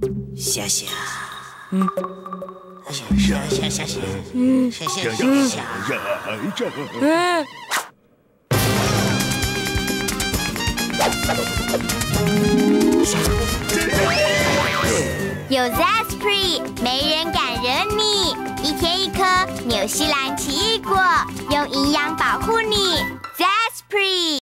谢谢。谢谢。 有 Zespri， 没人敢惹你。一天一颗纽西兰奇异果，用营养保护你。Zespri。